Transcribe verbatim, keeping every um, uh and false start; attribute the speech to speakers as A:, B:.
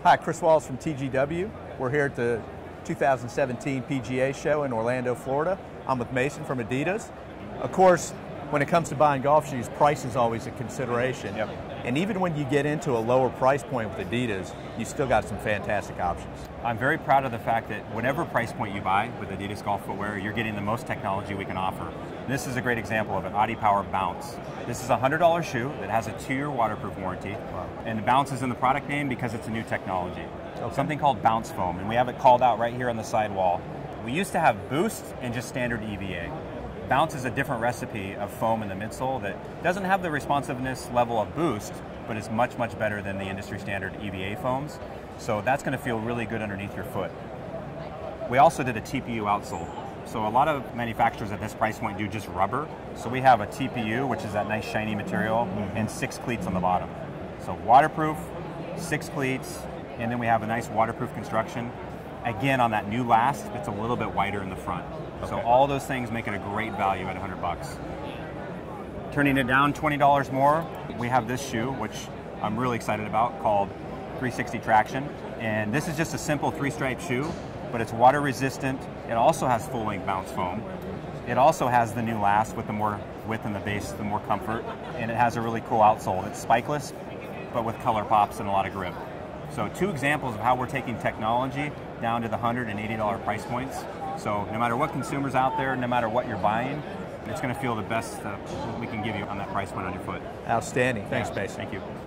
A: Hi, Chris Wallace from T G W. We're here at the two thousand seventeen P G A show in Orlando, Florida. I'm with Mason from Adidas. Of course, when it comes to buying golf shoes, price is always a consideration.
B: Yep.
A: And even when you get into a lower price point with Adidas, you still got some fantastic options.
B: I'm very proud of the fact that whatever price point you buy with Adidas golf footwear, you're getting the most technology we can offer. And this is a great example of an AdiPower Bounce. This is a one hundred dollar shoe that has a two-year waterproof warranty.
A: Wow.
B: And Bounce is in the product name because it's a new technology.
A: Okay.
B: Something called Bounce Foam, and we have it called out right here on the sidewall. We used to have Boost and just standard E V A. Bounce is a different recipe of foam in the midsole that doesn't have the responsiveness level of Boost, but is much, much better than the industry standard E V A foams. So that's going to feel really good underneath your foot. We also did a T P U outsole. So a lot of manufacturers at this price point do just rubber. So we have a T P U, which is that nice shiny material, mm-hmm. and six cleats on the bottom. So waterproof, six cleats, and then we have a nice waterproof construction. Again, on that new last, it's a little bit wider in the front. Okay. So all those things make it a great value at one hundred bucks. Turning it down twenty dollars more, we have this shoe, which I'm really excited about, called three sixty Traction. And this is just a simple three-stripe shoe, but it's water resistant. It also has full-length Bounce foam. It also has the new last with the more width in the base, the more comfort, and it has a really cool outsole. It's spikeless, but with color pops and a lot of grip. So two examples of how we're taking technology down to the one hundred eighty dollar price points. So no matter what consumers out there, no matter what you're buying, it's going to feel the best uh, we can give you on that price point on your foot.
A: Outstanding. Thanks,
B: yeah.
A: Mason.
B: Thank you.